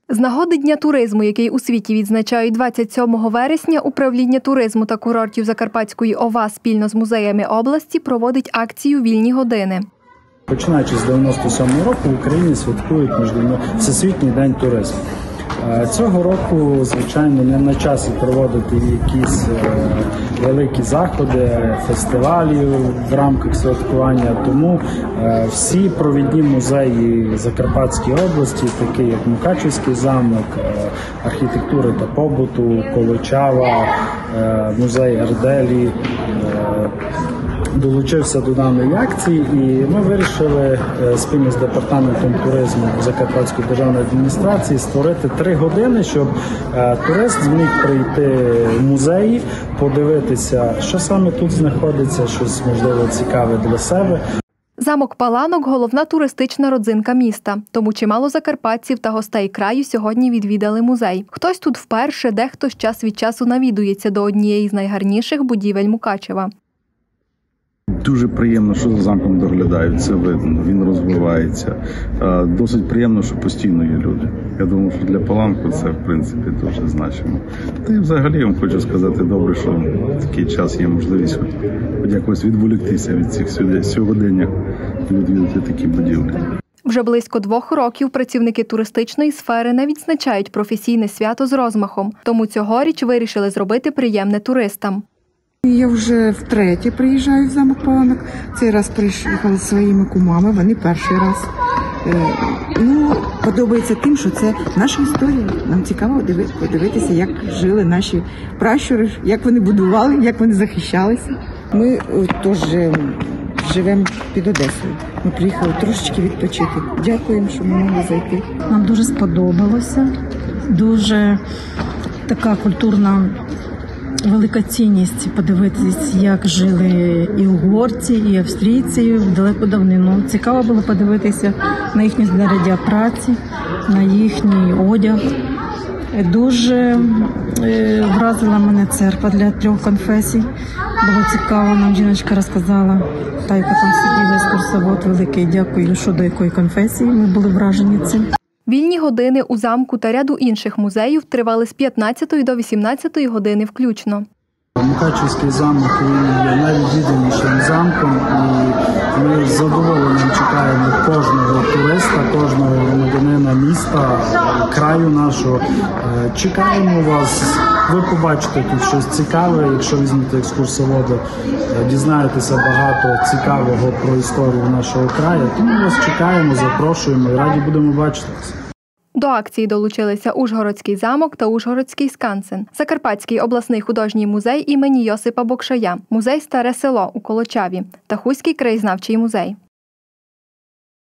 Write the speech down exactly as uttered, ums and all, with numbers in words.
З нагоди Дня туризму, який у світі відзначають двадцять сьомого вересня, управління туризму та курортів Закарпатської ОВА спільно з музеями області проводить акцію «Вільні години». Починаючи з дев'яносто сьомого року в Україні святкують Всесвітній день туризму. Цього року, звичайно, не на часі проводити якісь великі заходи, фестивалі в рамках святкування, тому всі провідні музеї Закарпатської області, такі як Мукачівський замок, архітектури та побуту, Колочава, музей Арделі, долучився до даної акції, і ми вирішили спільно з департаментом туризму Закарпатської державної адміністрації створити три години, щоб турист зміг прийти в музеї, подивитися, що саме тут знаходиться, щось, можливо, цікаве для себе. Замок Паланок – головна туристична родзинка міста, тому чимало закарпатців та гостей краю сьогодні відвідали музей. Хтось тут вперше, дехто час від часу навідується до однієї з найгарніших будівель Мукачева. Дуже приємно, що за замком доглядають, це видно, він розвивається. Досить приємно, що постійно є люди. Я думаю, що для Паланку це, в принципі, дуже значимо. Та й взагалі, я вам хочу сказати, добре, що в такий час є можливість хоч якось відволіктися від цих сьогодення і відвідати такі будівлі. Вже близько двох років працівники туристичної сфери не відзначають професійне свято з розмахом, тому цьогоріч вирішили зробити приємне туристам. Я вже втретє приїжджаю в замок Паланок. Цей раз приїхала зі своїми кумами, вони перший раз. Ну, подобається тим, що це наша історія. Нам цікаво подивитися, як жили наші пращури, як вони будували, як вони захищалися. Ми теж живемо під Одесою. Ми приїхали трошечки відпочити. Дякуємо, що ми могли зайти. Нам дуже сподобалося. Дуже така культурна велика цінність подивитись, як жили і угорці, і австрійці в далеку давнину. Цікаво було подивитися на їхні знаряддя праці, на їхній одяг. Дуже е, вразила мене церква для трьох конфесій. Було цікаво, нам жіночка розказала, та яка там сиділа, екскурсовод великий, дякую, що до якої конфесії, ми були вражені цим. Вільні години у замку та ряду інших музеїв тривали з п'ятнадцятої до вісімнадцятої години включно. Мукачівський замок є найвідвідуванішим замком, і ми з задоволенням чекаємо кожного туриста, кожного громадянина міста, краю нашого. Чекаємо вас, ви побачите тут щось цікаве, якщо візьмете екскурсовода, дізнаєтеся багато цікавого про історію нашого краю. Тому вас чекаємо, запрошуємо і раді будемо бачити вас. До акції долучилися Ужгородський замок та Ужгородський скансен, Закарпатський обласний художній музей імені Йосипа Бокшая, музей «Старе село» у Колочаві та Хуський краєзнавчий музей.